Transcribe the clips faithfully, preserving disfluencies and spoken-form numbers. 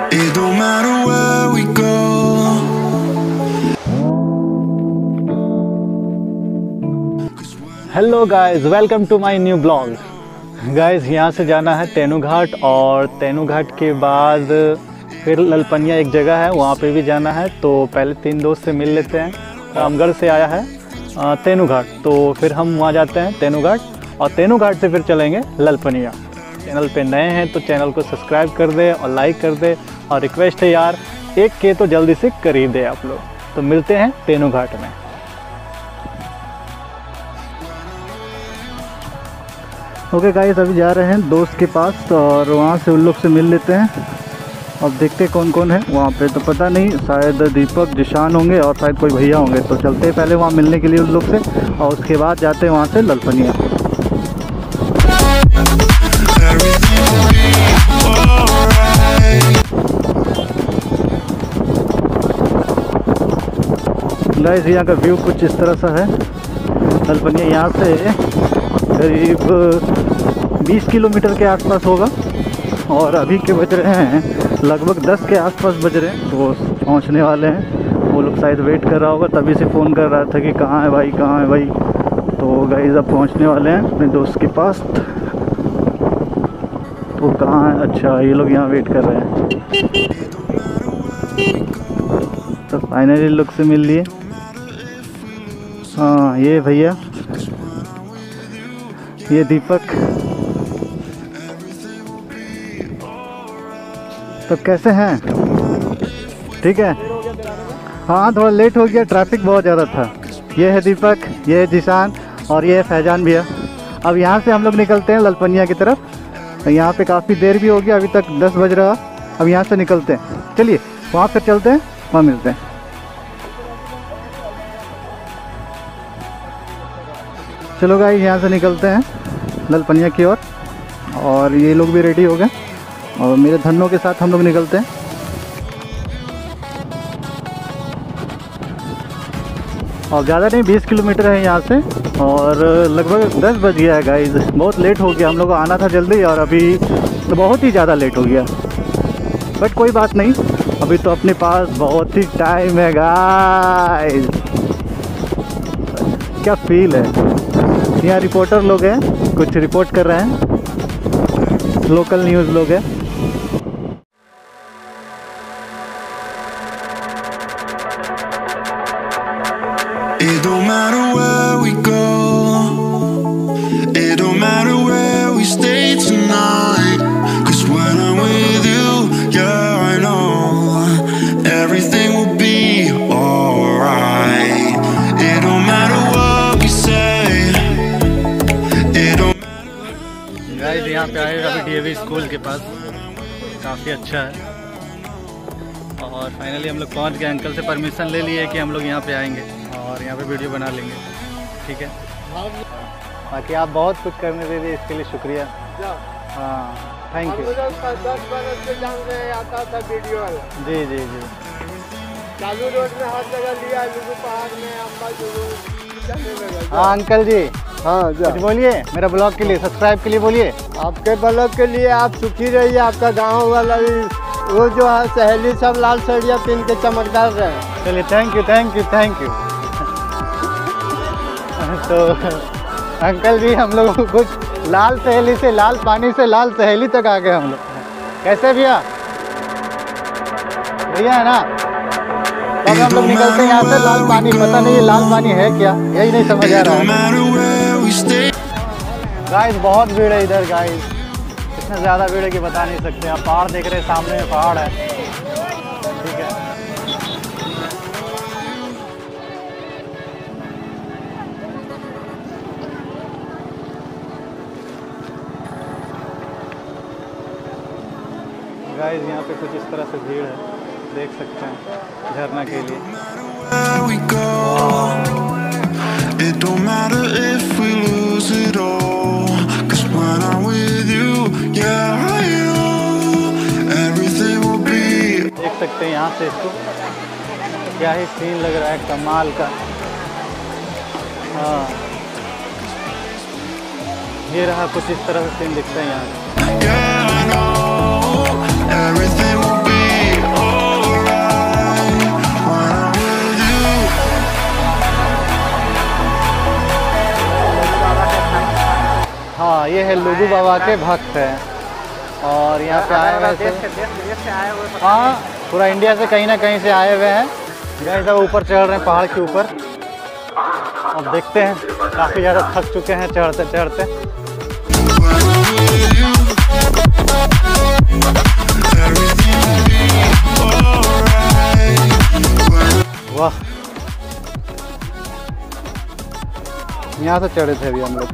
It don't matter where we go. Hello guys, welcome to my new blog. Guys, यहाँ से जाना है तेनू घाट और तेनू घाट के बाद फिर ललपनिया एक जगह है, वहाँ पे भी जाना है। तो पहले तीन दोस्त से मिल लेते हैं। रामगढ़ से आया है तेनू घाट, तो फिर हम वहाँ जाते हैं तेनू घाट और तेनू घाट से फिर चलेंगे ललपनिया। चैनल पे नए हैं तो चैनल को सब्सक्राइब कर दे और लाइक कर दे, और रिक्वेस्ट है यार, एक के तो जल्दी से कर ही दे आप लोग। तो मिलते हैं तेनू घाट में। ओके गाइस, अभी जा रहे हैं दोस्त के पास और वहाँ से उन लोग से मिल लेते हैं। अब देखते हैं कौन कौन है वहाँ पे, तो पता नहीं, शायद दीपक, जिशान होंगे और शायद कोई भैया होंगे। तो चलते हैं पहले वहाँ मिलने के लिए उन लोग से, और उसके बाद जाते हैं वहाँ से ललपनिया। गाइस, यहाँ का व्यू कुछ इस तरह सा है। ललपनिया यहाँ से करीब बीस किलोमीटर के आसपास होगा और अभी के बज रहे हैं लगभग दस के आसपास बज रहे हैं। तो पहुँचने वाले हैं। वो लोग शायद वेट कर रहा होगा, तभी से फ़ोन कर रहा था कि कहाँ है भाई, कहाँ है भाई। तो गाइस, अब पहुँचने वाले हैं अपने दोस्त के पास। तो कहाँ है? अच्छा, ये लोग यहाँ वेट कर रहे हैं। तो फाइनली लोग से मिल लिए। हाँ, ये भैया, ये दीपक। तो कैसे हैं? ठीक है। हाँ, थोड़ा लेट हो गया, ट्रैफिक बहुत ज़्यादा था। ये है दीपक, ये है जिशान और ये है फैजान भैया। अब यहाँ से हम लोग निकलते हैं ललपनिया की तरफ। तो यहाँ पे काफ़ी देर भी हो गया, अभी तक दस बज रहा। अब यहाँ से निकलते हैं, चलिए वहाँ पर चलते हैं, वहाँ मिलते हैं। चलो गाइस, यहाँ से निकलते हैं ललपनिया की ओर। और, और ये लोग भी रेडी हो गए और मेरे धन्नों के साथ हम लोग निकलते हैं। और ज़्यादा नहीं, बीस किलोमीटर है यहाँ से और लगभग दस बज गया है गाइस। बहुत लेट हो गया, हम लोग को आना था जल्दी और अभी तो बहुत ही ज़्यादा लेट हो गया। बट कोई बात नहीं, अभी तो अपने पास बहुत ही टाइम है गाइस। क्या फील है। यहाँ रिपोर्टर लोग हैं, कुछ रिपोर्ट कर रहे हैं, लोकल न्यूज़ लोग हैं। It don't matter where we go. It don't matter where we stay tonight. 'Cause when I'm with you, yeah, I know everything will be alright. It don't matter what we say. It don't. Guys, यहाँ पे आए अभी D A V school के पास, काफ़ी अच्छा है। और finally हम लोग पहुँच गए। अंकल से परमिशन ले लिए कि हम लोग यहाँ पे आएंगे और यहाँ पे वीडियो बना लेंगे, ठीक है। बाकी आप बहुत कुछ करने दे दिए, इसके लिए शुक्रिया। हाँ, थैंक यू। दस बरस से जान रहे आता था वीडियो। जी जी जी। चालू रोड में हर जगह लिया, लुगु पहाड़ में, अम्बा जुगु। हाँ अंकल जी, हाँ कुछ बोलिए मेरा ब्लॉग के लिए, सब्सक्राइब के लिए बोलिए। आपके ब्लॉग के लिए आप सुखी रहिए। आपका गाँव वाला वो जो है सहेली सब लाल साड़ियाँ पहन के चमकदार रहे। चलिए, thank you thank you thank you. तो अंकल जी, हम लोग कुछ लाल सहेली से, लाल पानी से लाल सहेली तक आ गए हम लोग। कैसे भैया? भैया है ना? तो हम लोग निकलते हैं यहाँ से। लाल पानी, पता नहीं ये लाल पानी है क्या, यही नहीं समझ आ रहा है। गाइस, बहुत भीड़ है इधर गाइस, इतना ज़्यादा भीड़ है कि बता नहीं सकते। आप पहाड़ देख रहे हैं, सामने में पहाड़ है, ठीक है। गाइस, यहाँ पे कुछ इस तरह से भीड़ है, देख सकते हैं, झरना के लिए। देख सकते हैं यहाँ से इसको, क्या ही सीन लग रहा है, कमाल का। हाँ, ये रहा, कुछ इस तरह से सीन दिखता है यहाँ। Yeah, I know everything will be ये है लुगु बाबा के भक्त हैं और यहाँ पे आए हुए थे। हाँ, पूरा इंडिया से कहीं ना कहीं से आए हुए हैं। गाइस अब ऊपर चढ़ रहे हैं पहाड़ के ऊपर। अब देखते हैं, काफ़ी ज़्यादा थक चुके हैं चढ़ते चढ़ते। वाह, यहाँ से चढ़े थे अभी हम लोग।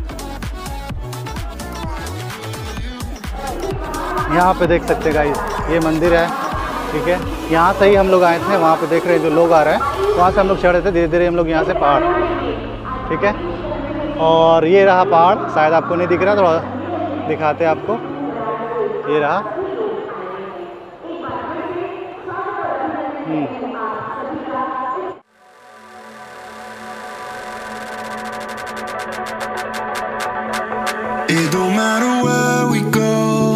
यहाँ पे देख सकते हैं गाइस, ये मंदिर है, ठीक है। यहाँ से ही हम लोग आए थे, वहाँ पे देख रहे हैं जो लोग आ रहे हैं, वहाँ से हम लोग चढ़े थे। धीरे धीरे हम लोग यहाँ से पहाड़, ठीक है। और ये रहा पहाड़, शायद आपको नहीं दिख रहा, थोड़ा दिखाते हैं आपको। ये रहा, It don't matter where we go,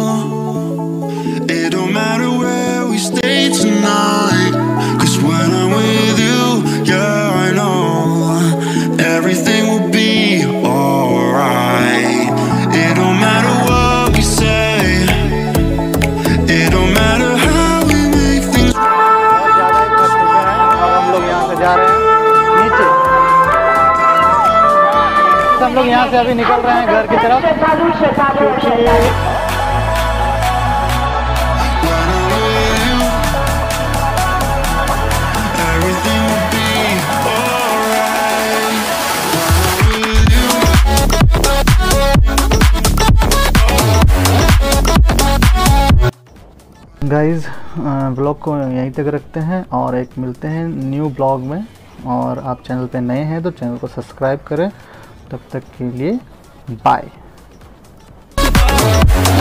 it don't matter where we stay tonight, 'cause when I'm with you, yeah, I know everything will be alright. It don't matter what we say, it don't matter how we make things. बहुत ज़्यादा ही थक चुके हैं और हम लोग यहाँ से जा रहे हैं नीचे। हम लोग यहाँ से अभी निकल रहे हैं घर की तरफ, क्योंकि गाइज़ ब्लॉग को यहीं तक रखते हैं और एक मिलते हैं न्यू ब्लॉग में। और आप चैनल पे नए हैं तो चैनल को सब्सक्राइब करें। तब तक के लिए बाय।